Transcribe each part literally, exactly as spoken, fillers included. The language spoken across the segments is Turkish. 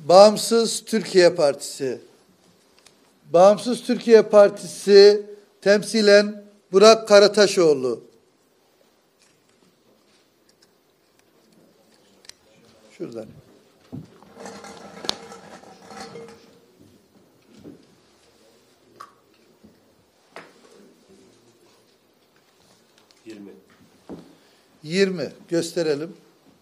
Bağımsız Türkiye Partisi. Bağımsız Türkiye Partisi temsilen Burak Karataşoğlu. Şuradan. Yirmi. Yirmi. Gösterelim.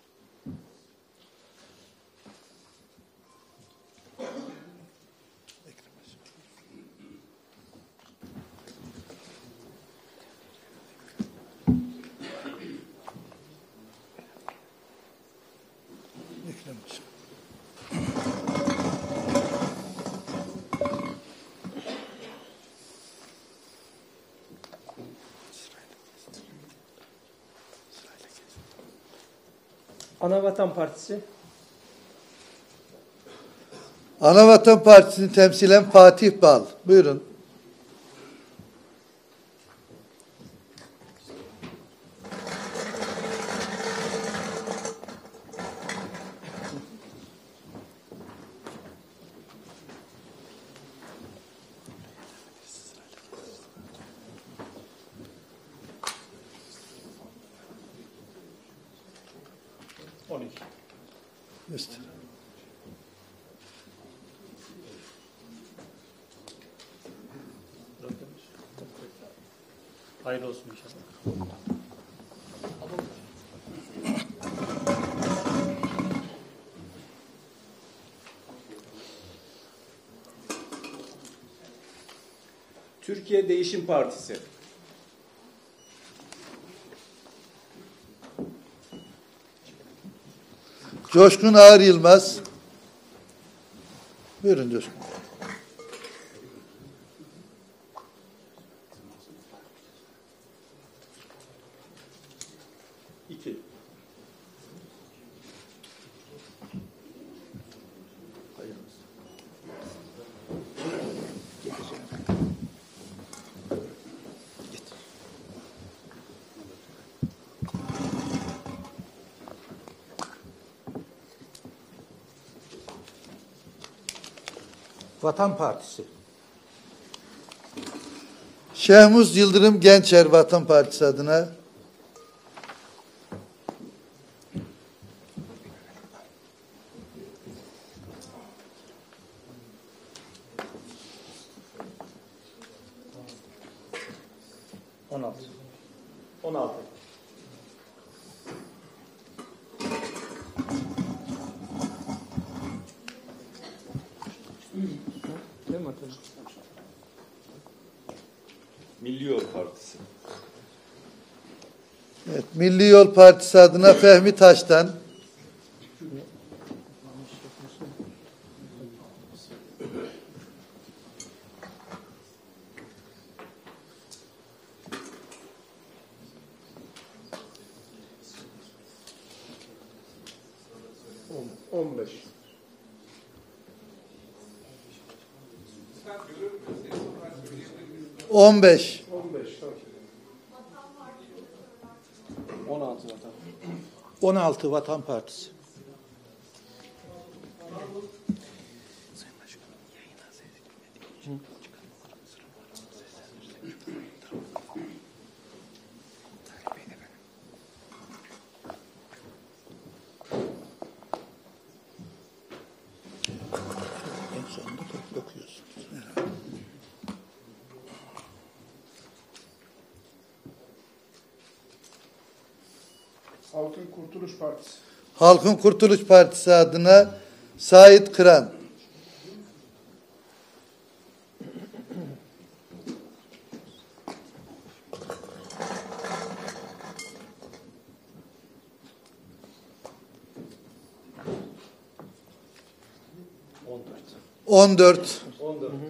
Anavatan Partisi. Anavatan Partisi'ni temsilen Fatih Bal. Buyurun. on iki. Göster. Hayırlı olsun inşallah. Türkiye Değişim Partisi. Coşkun Ağır Yılmaz. Buyurun Coşkun. İki. Vatan Partisi. Şehmuz Yıldırım Gençer Vatan Partisi adına. on altı. on altı. Değil mi? Milli Yol Partisi. Evet, Milli Yol Partisi adına Fehmi Taş'tan. on beş. On beş. on beş. on altı vatan. on altı Vatan Partisi. En sonunda okuyorsunuz. Halkın Kurtuluş Partisi. Halkın Kurtuluş Partisi adına Sait Kıran. on dört. On dört. on dört.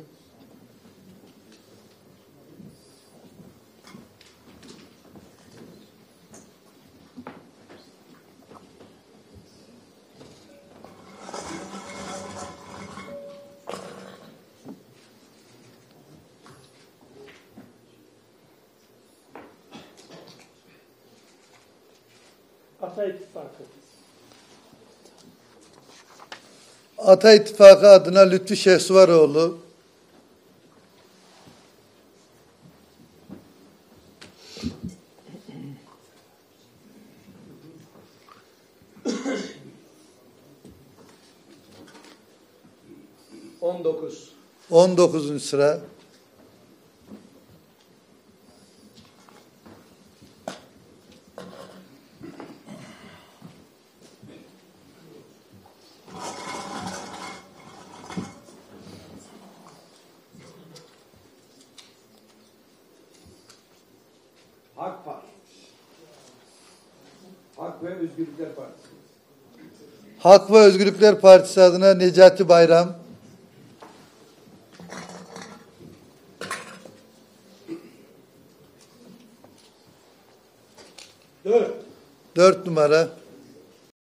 Ata İttifakı. Ata İttifakı adına Lütfü Şehsuvaroğlu. on dokuz. on dokuzuncu sıra. Hak Parti. Hak ve Özgürlükler Partisi. Hak ve Özgürlükler Partisi adına Necati Bayram. Dört. Dört numara.